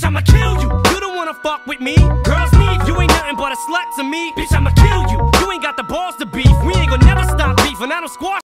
I'ma kill you. You don't wanna fuck with me. Girls need, you ain't nothing but a slut to me. Bitch, I'ma kill you. You ain't got the balls to beef. We ain't gonna never stop beefing. I don't squash